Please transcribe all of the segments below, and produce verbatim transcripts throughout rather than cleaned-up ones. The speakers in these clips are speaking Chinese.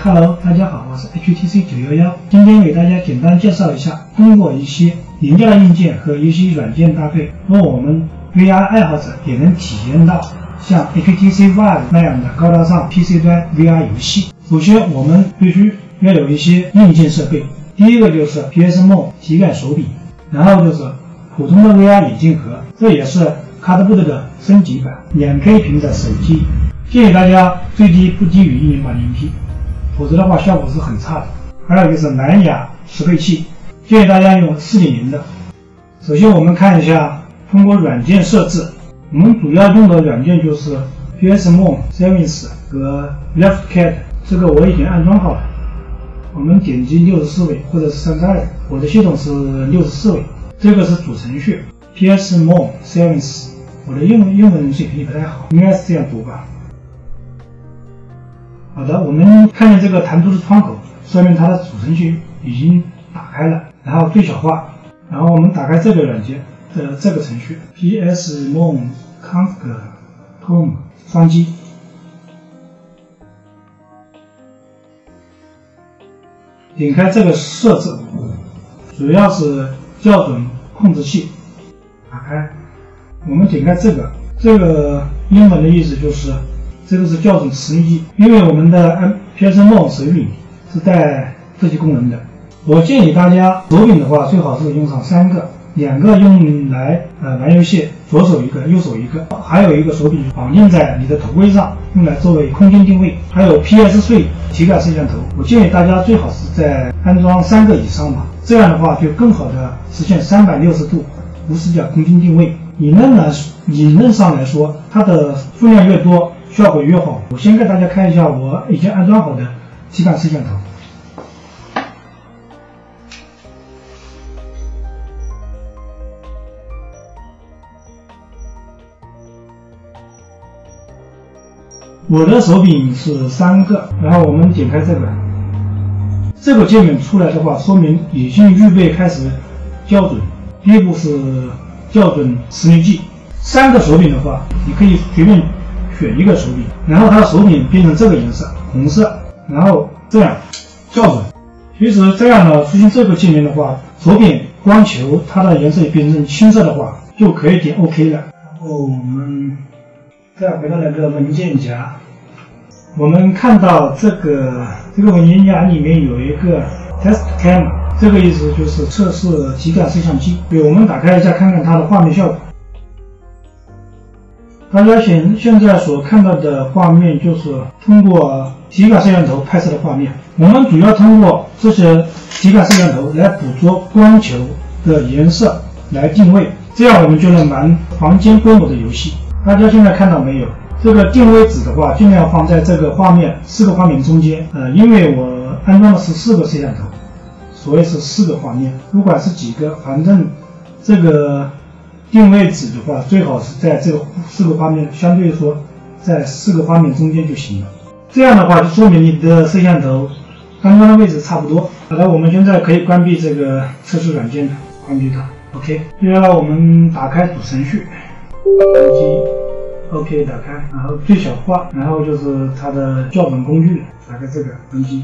Hello， 大家好，我是 H T C 九一一，今天给大家简单介绍一下，通过一些廉价的硬件和一些软件搭配，让我们 V R 爱好者也能体验到像 H T C Vive 那样的高大上 P C 端 V R 游戏。首先，我们必须要有一些硬件设备，第一个就是 PSMove 体感手柄，然后就是普通的 V R 眼镜盒，这也是 Cardboard 的升级版， 两 K 屏的手机。建议大家最低不低于 一零八零 P， 否则的话效果是很差的。还有就是蓝牙适配器，建议大家用 四点零 的。首先我们看一下通过软件设置，我们主要用的软件就是 PSMove+riftcat 和 riftcat， 这个我已经安装好了。我们点击六十四位或者是三十二位，我的系统是六十四位，这个是主程序 PSMove+riftcat， 我的英文英文水平也不太好，应该是这样读吧。好的，我们看见这个弹出的窗口，说明它的主程序已经打开了，然后最小化，然后我们打开这个软件的这个程序 PSMove+riftcat 双击，点开这个设置，主要是校准控制器，打开，我们点开这个，这个英文的意思就是这个是校准磁力计，因为我们的 PSMove 手柄是带这些功能的。我建议大家手柄的话，最好是用上三个，两个用来呃玩游戏，左手一个，右手一个，还有一个手柄绑定在你的头盔上，用来作为空间定位。还有 P S 税体感摄像头，我建议大家最好是在安装三个以上吧，这样的话就更好的实现三百六十度无死角空间定位。理论来理论上来说，它的数量越多，效果越好。我先给大家看一下我已经安装好的体感摄像头。我的手柄是三个，然后我们点开这个，这个界面出来的话，说明已经预备开始校准。第一步是校准磁力计，三个手柄的话，你可以随便选一个手柄，然后它的手柄变成这个颜色，红色，然后这样校准。其实这样呢，出现这个界面的话，手柄光球它的颜色也变成青色的话，就可以点 OK 了。然后我们再回到那个文件夹，我们看到这个这个文件夹里面有一个 test cam， 这个意思就是测试体感摄像机。对，我们打开一下看看它的画面效果。大家现现在所看到的画面就是通过体感摄像头拍摄的画面。我们主要通过这些体感摄像头来捕捉光球的颜色来定位，这样我们就能玩房间规模的游戏。大家现在看到没有？这个定位值的话，尽量放在这个画面四个画面中间。呃，因为我安装的是四个摄像头，所以是四个画面。不管是几个，反正这个定位值的话，最好是在这个四个画面，相对说在四个画面中间就行了。这样的话，就说明你的摄像头安装的位置差不多。好的，我们现在可以关闭这个测试软件了，关闭它。OK， 接下来我们打开主程序。关机 ，OK， 打开，然后最小化，然后就是它的校准工具，打开这个，关机，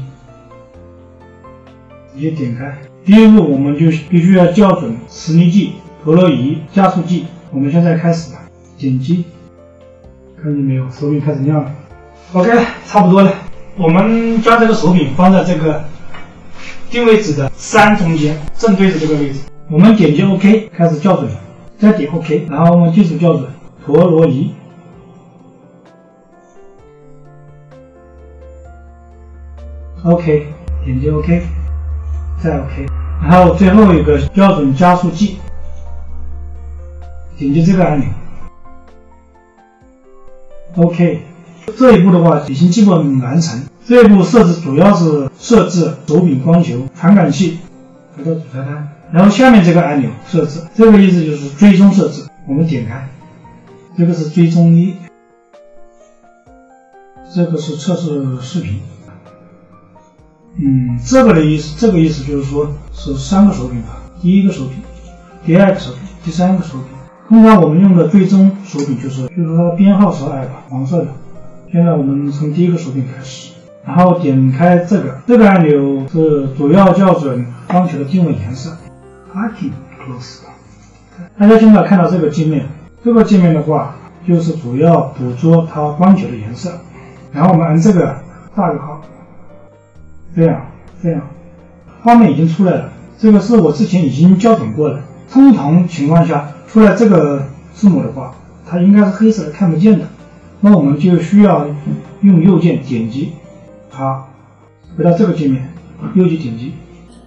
直接点开。第一步我们就必须要校准磁力计、陀螺仪、加速计。我们现在开始了，点击，看见没有？手柄开始亮了。OK， 差不多了。我们将这个手柄放在这个定位值的三中间，正对着这个位置。我们点击 OK， 开始校准了。再点 OK， 然后我们继续校准陀螺仪 ，OK， 点击 OK， 再 OK， 然后最后一个校准加速计，点击这个按钮 ，OK， 这一步的话已经基本完成。这一步设置主要是设置手柄光球传感器，回到主菜单。然后下面这个按钮设置，这个意思就是追踪设置。我们点开，这个是追踪一，这个是测试视频。嗯，这个的意思，这个意思就是说是三个手柄吧，第一个手柄，第二个手柄，第三个手柄。通常我们用的追踪手柄就是，就是它的编号是二吧，黄色的。现在我们从第一个手柄开始， 然后点开这个，这个按钮是主要校准光球的定位颜色。Parking Close。大家现在看到这个界面，这个界面的话，就是主要捕捉它光球的颜色。然后我们按这个大个号，这样这样，画面已经出来了。这个是我之前已经校准过了。通常情况下，出来这个字母的话，它应该是黑色的，看不见的。那我们就需要用右键点击它，回到这个界面，右击点击，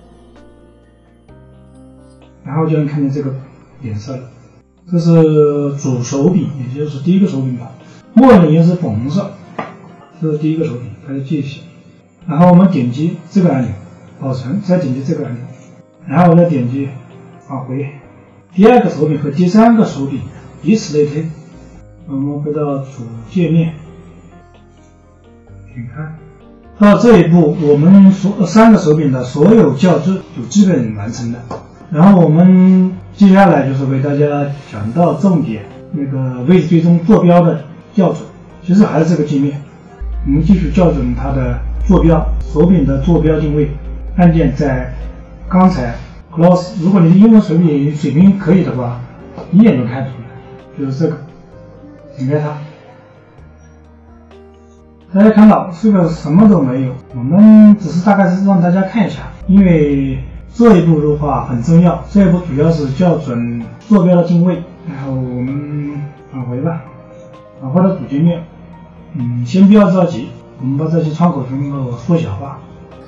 然后就能看见这个颜色了。这是主手柄，也就是第一个手柄吧。默认颜色粉红色，这是第一个手柄，大家记一下。然后我们点击这个按钮保存，再点击这个按钮，然后我再点击返回。第二个手柄和第三个手柄以此类推。我们回到主界面，点开。到这一步，我们所三个手柄的所有校正就基本完成了。然后我们接下来就是为大家讲到重点，那个位置追踪坐标的校准，其实还是这个界面。我们继续校准它的坐标，手柄的坐标定位按键在刚才 Close， 如果你的英文水平水平可以的话，一眼就看出来，就是这个，点开它。大家看到这个什么都没有，我们只是大概是让大家看一下，因为这一步的话很重要，这一步主要是校准坐标的定位。然后我们返回吧，返回到主界面。嗯，先不要着急，我们把这些窗口全部缩小化。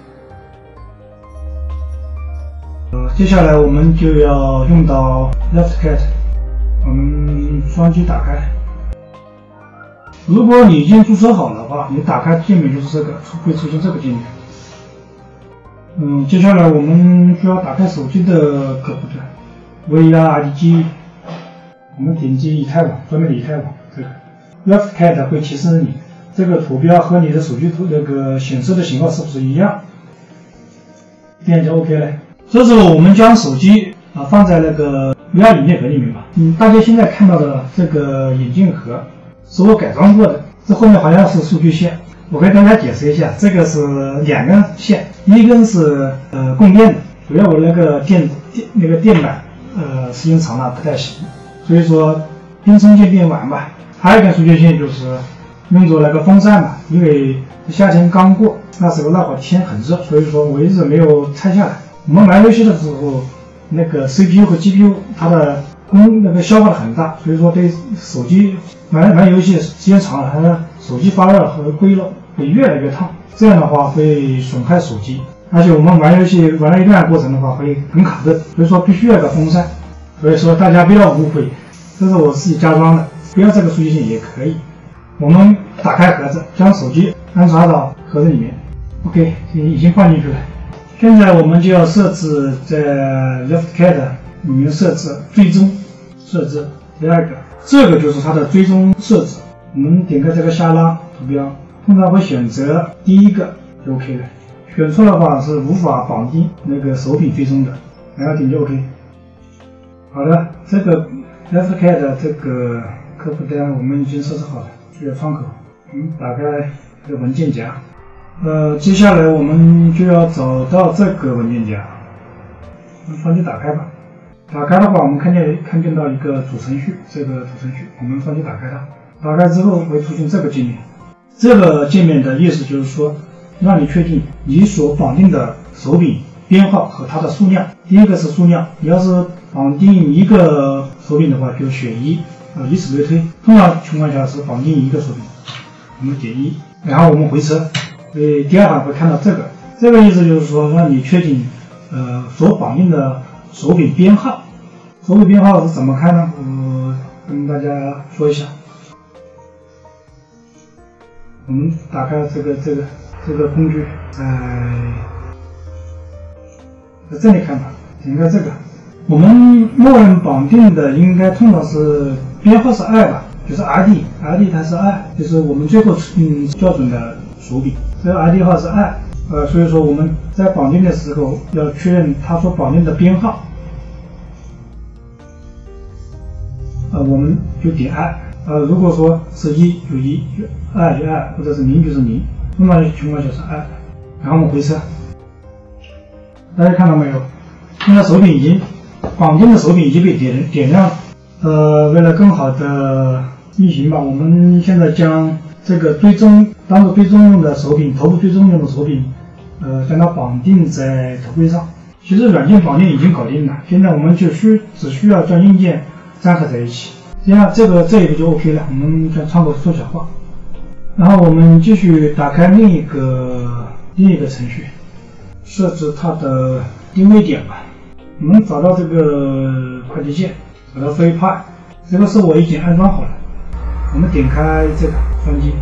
呃，接下来我们就要用到 PriftCat， 我们双击打开。如果你已经注册好的话，你打开界面就是这个，会出现这个界面。嗯，接下来我们需要打开手机的客户端 V R I D G， 我们点击以太网，专门的以太网这个 PriftCat 会提示你这个图标和你的手机图那个显示的型号是不是一样，点就 OK 了。这时候我们将手机啊放在那个 V R 眼镜盒里面吧。嗯，大家现在看到的这个眼镜盒是我改装过的，这后面好像是数据线。我给大家解释一下，这个是两根线，一根是呃供电的，主要我那个电电那个电板呃时间长了不太行，所以说边充电边玩吧。还有一根数据线就是用作那个风扇吧，因为夏天刚过，那时候那会儿天很热，所以说我一直没有拆下来。我们玩游戏的时候，那个 C P U 和 G P U 它的功那个消耗的很大，所以说对手机玩玩游戏时间长了，它的手机发热和归热会越来越烫，这样的话会损害手机，而且我们玩游戏玩了一段过程的话会很卡顿，所以说必须要有个风扇。所以说大家不要误会，这是我自己加装的，不要这个数据线也可以。我们打开盒子，将手机安插到盒子里面 ，OK， 已经放进去了。现在我们就要设置在 PriftCat 里面设置追踪设置。第二个，这个就是它的追踪设置。我们点开这个下拉图标，通常会选择第一个就 OK 了。选错的话是无法绑定那个手柄追踪的，然后点击 OK。好的，这个 PriftCat 的这个客户端我们已经设置好了，这个窗口，嗯，打开这个文件夹。呃，接下来我们就要找到这个文件夹，我们双击打开吧。打开的话，我们看见看见到一个主程序，这个主程序，我们双击打开它。打开之后会出现这个界面，这个界面的意思就是说，让你确定你所绑定的手柄编号和它的数量。第一个是数量，你要是绑定一个手柄的话，就选一，呃，以此类推。通常情况下是绑定一个手柄，我们点一，然后我们回车。所以第二行会看到这个，这个意思就是说让你确定呃所绑定的手柄编号。手柄编号是怎么看呢？我跟大家说一下。我们打开这个这个这个工具，在在这里看吧，点开这个。我们默认绑定的应该通常是编号是二吧，就是 R D，R D 它是二，就是我们最后嗯校准的手柄。这个 R D 号是二，呃，所以说我们在绑定的时候要确认它所绑定的编号，呃，我们就点二，呃，如果说是一就一，二就二，或者是零就是零， 正常情况就是按，然后我们回车。大家看到没有？现在手柄已经绑定的手柄已经被点点亮了。呃，为了更好的运行吧，我们现在将这个追踪当做追踪用的手柄，头部追踪用的手柄，呃，将它绑定在头盔上。其实软件绑定已经搞定了，现在我们就需只需要将硬件粘合在一起，这样这个这一步就 OK 了。我们将窗口缩小化，然后我们继续打开另一个另一个程序，设置它的定位点吧。我们找到这个快捷键，找到飞派，这个是我已经安装好了。我们点开这个双击，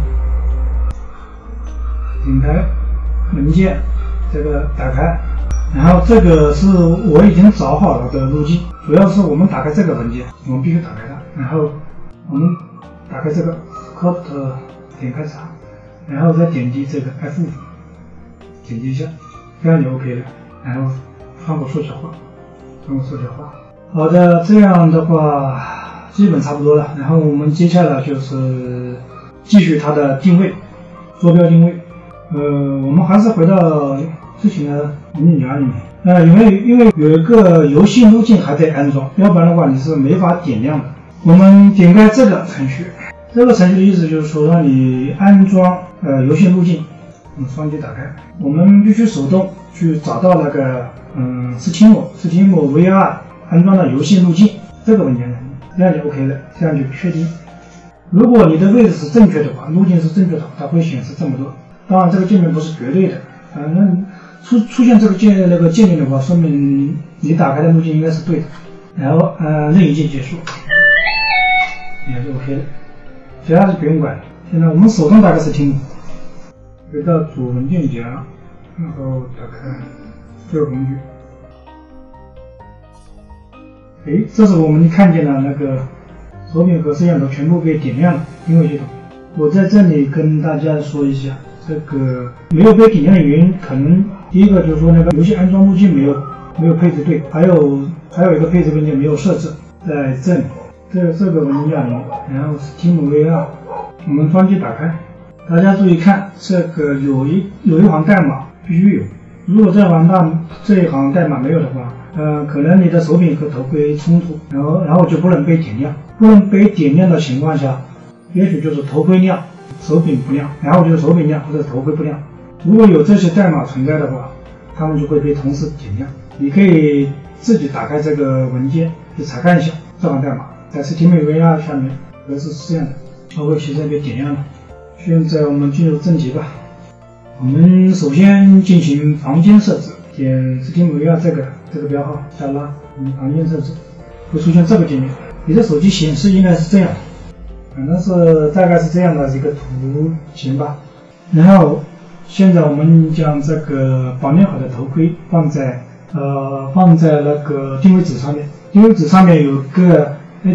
点开文件，这个打开，然后这个是我已经找好了的路径，主要是我们打开这个文件，我们必须打开它，然后我们打开这个 Ctrl 点开它，然后再点击这个 F 五，点击一下，这样就 OK 了。然后窗口缩小化，窗口缩小化。好的，这样的话基本差不多了。然后我们接下来就是继续它的定位，坐标定位。呃，我们还是回到之前的文件夹里面。呃，因为因为有一个游戏路径还得安装，要不然的话你是没法点亮的。我们点开这个程序，这个程序的意思就是说让你安装呃游戏路径。我们双击打开，我们必须手动去找到那个嗯 Steam Steam V R 安装的游戏路径这个文件，这样就 OK 了，这样就确定。如果你的位置是正确的话，路径是正确的话，它会显示这么多。当然这个界面不是绝对的，反正出出现这个界那个界面的话，说明你打开的路径应该是对的。然后呃任意键结束，也是 OK 的，其他是不用管。现在我们手动打开 Steam， 回到主文件夹，然后打开这个工具。哎，这时候我们看见了那个手柄和摄像头全部被点亮了，定位系统。我在这里跟大家说一下，这个没有被点亮的原因，可能第一个就是说那个游戏安装路径没有没有配置对，还有还有一个配置文件没有设置在这里，这这个文件夹里面，然后 Steam V R， 我们双击打开，大家注意看，这个有一有一行代码必须有，如果这行代这一行代码没有的话，呃，可能你的手柄和头盔冲突，然后然后就不能被点亮，不能被点亮的情况下，也许就是头盔亮，手柄不亮，然后就是手柄亮或者头盔不亮。如果有这些代码存在的话，它们就会被同时点亮。你可以自己打开这个文件去查看一下这行代码，在 Steam V R 下面格式是这样的，它会显示被点亮了。现在我们进入正题吧。我们首先进行房间设置，点 Steam V R 这个这个标号下拉，嗯，房间设置会出现这个界面。你的手机显示应该是这样，反正是大概是这样的一个图形吧。然后现在我们将这个绑定好的头盔放在呃放在那个定位纸上面，定位纸上面有个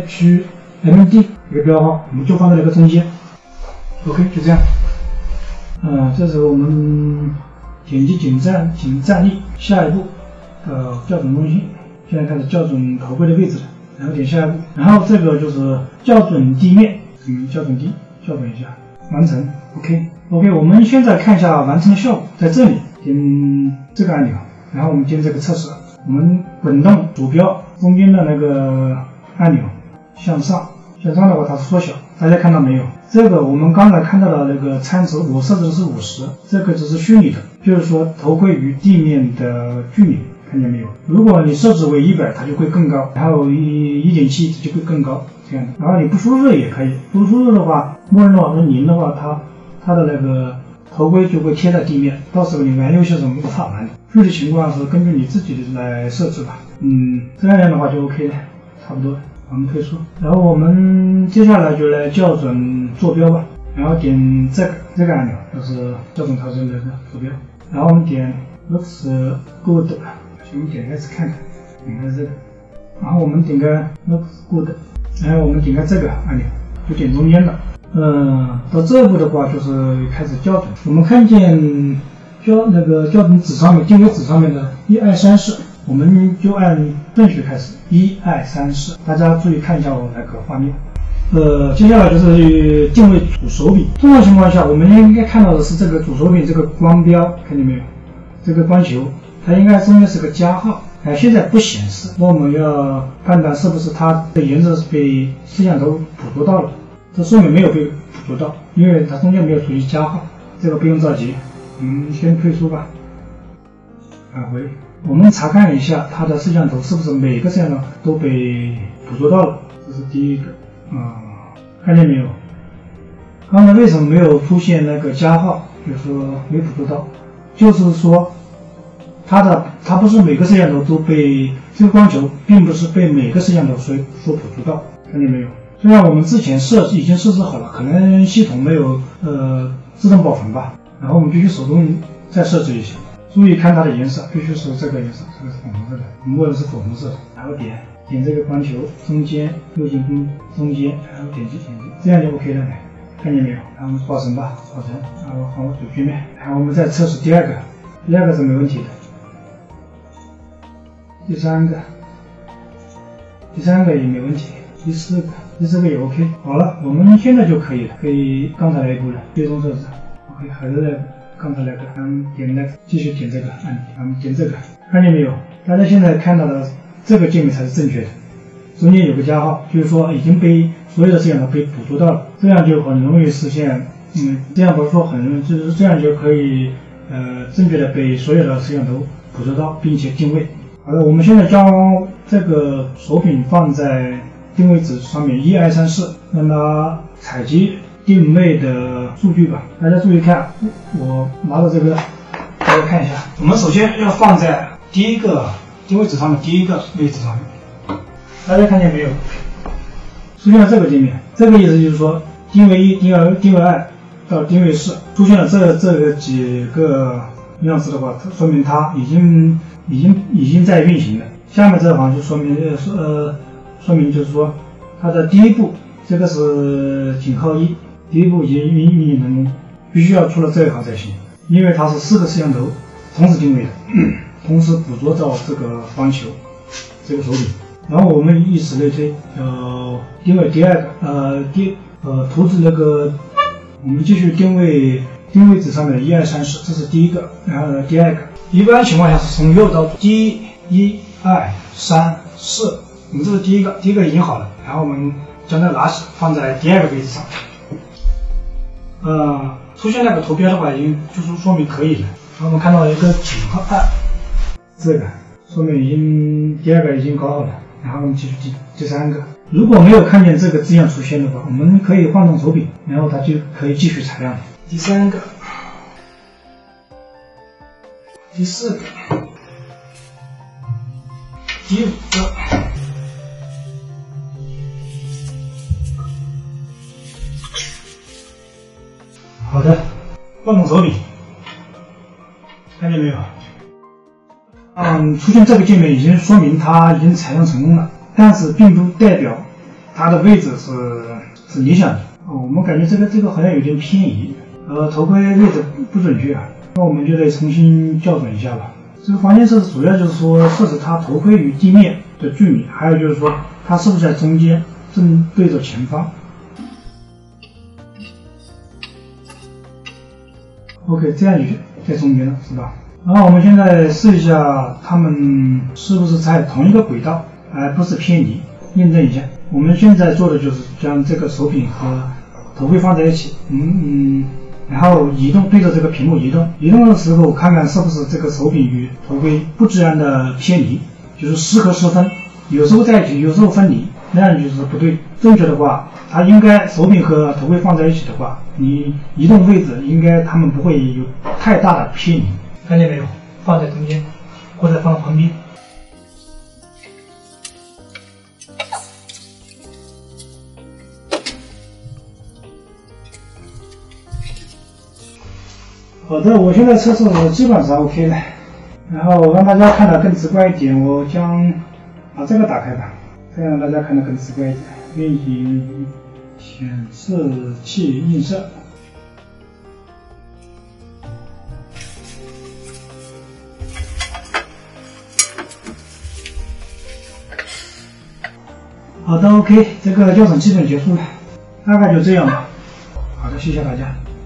H M D 一个标号，我们就放在那个中间。OK， 就这样。呃，这时候我们点击仅站仅站立，下一步呃校准中心，现在开始校准头盔的位置了，然后点下一步，然后这个就是校准地面，嗯，校准地校准一下，完成。OK OK， 我们现在看一下完成的效果，在这里点这个按钮，然后我们点这个测试，我们滚动鼠标中间的那个按钮向上，向上的话它是缩小，大家看到没有？这个我们刚才看到的那个参数，我设置的是五十，这个只是虚拟的，就是说头盔与地面的距离，看见没有？如果你设置为一百，它就会更高，然后一 一点七 就会更高，这样的。然后你不输入也可以，不输入的话，默认的话是零的话，它它的那个头盔就会贴在地面，到时候你玩游戏是无法玩的。具体情况是根据你自己来设置吧。嗯，这样的话就 OK 了，差不多。我们退出，然后我们接下来就来校准坐标吧，然后点这个这个按钮，就是校准它的那个坐标，然后我们点 looks good， 我们点开始看看，点开这个，然后我们点开 looks good， 然后我们点开这个按钮，就点中间的，嗯，到这步的话就是开始校准，我们看见校那个校准纸上面定位纸上面的一二三四。我们就按顺序开始，一二三四，大家注意看一下我那个画面。 呃，接下来就是定位主手柄。通常情况下，我们应该看到的是这个主手柄这个光标，看见没有？这个光球，它应该中间是个加号，哎，现在不显示，那我们要判断是不是它的颜色是被摄像头捕捉到了。这说明没有被捕捉到，因为它中间没有出现加号，这个不用着急，我们先退出吧。返回，我们查看一下它的摄像头是不是每个摄像头都被捕捉到了，这是第一个啊、嗯，看见没有？刚才为什么没有出现那个加号？就是说没捕捉到，就是说它的它不是每个摄像头都被这个光球，并不是被每个摄像头所所捕捉到，看见没有？虽然我们之前设已经设置好了，可能系统没有呃自动保存吧，然后我们必须手动再设置一下。注意看它的颜色，必须是这个颜色，这个是粉红色的，我们问的是粉红色，然后点点这个光球中间右键中中间，然后点击点击，这样就 OK 了，看见没有？然后我们保存吧，保存，然后放到主界面，然后我们再测试第二个，第二个是没问题的，第三个，第三个也没问题，第四个，第四个也 OK。好了，我们现在就可以了，可以刚才那一步了，最终设置 ，OK， 还是那个。刚才那个，咱们点 next， 继续点这个按钮，咱们点这个，看见没有？大家现在看到的这个界面才是正确的，中间有个加号，就是说已经被所有的摄像头被捕捉到了，这样就很容易实现，嗯，这样不是说很容易，就是这样就可以，呃，正确的被所有的摄像头捕捉到，并且定位。好的，我们现在将这个手柄放在定位纸上面，一二三四，让它采集定位的数据吧，大家注意看，我拿着这个，大家看一下。我们首先要放在第一个定位纸上面，第一个位置上面。大家看见没有？出现了这个界面，这个意思就是说，定位一、定位定位二到定位四出现了这这个几个样式的话，说明它已经已经已经在运行了。下面这行就说明呃说呃说明就是说，它的第一步，这个是井号一。第一步已经运运行成功，必须要出了这一行才行，因为它是四个摄像头同时定位的，同时捕捉到这个光球，这个手柄。然后我们以此类推，呃，定位第二个，呃，第呃图纸那个，我们继续定位定位纸上面的一二三四，这是第一个，然后呢第二个，一般情况下是从右到左，一、一、二、三、四，我们这是第一个，第一个已经好了，然后我们将它拿起放在第二个位置上。呃，出现那个图标的话，已经就是说明可以了。然后我们看到一个井号二，这个说明已经第二个已经高好了。然后我们继续第第三个，如果没有看见这个字样出现的话，我们可以换动手柄，然后它就可以继续采样了。第三个，第四个，第五个。好的，换动手柄，看见没有？嗯，出现这个界面已经说明它已经采样成功了，但是并不代表它的位置是是理想的。哦，我们感觉这个这个好像有点偏移，呃，头盔位置不准确啊，那我们就得重新校准一下吧。这个防线设置主要就是说设置它头盔与地面的距离，还有就是说它是不是在中间，正对着前方。OK， 这样就在中间了，是吧？然后我们现在试一下，它们是不是在同一个轨道，而不是偏离，验证一下。我们现在做的就是将这个手柄和头盔放在一起，嗯嗯，然后移动，对着这个屏幕移动。移动的时候，看看是不是这个手柄与头盔不自然的偏离，就是时和时分，有时候在一起，有时候分离，那样就是不对。正确的话，它应该手柄和头盔放在一起的话，你移动位置应该它们不会有太大的偏离。看见没有？放在中间，或者放旁边。好的，我现在测试基本上 OK 了，然后让大家看得更直观一点，我将把这个打开吧，这样让大家看得更直观一点。运行显示器映射。好的 ，OK， 这个校准基本结束了。 大概就这样吧。好的，谢谢大家。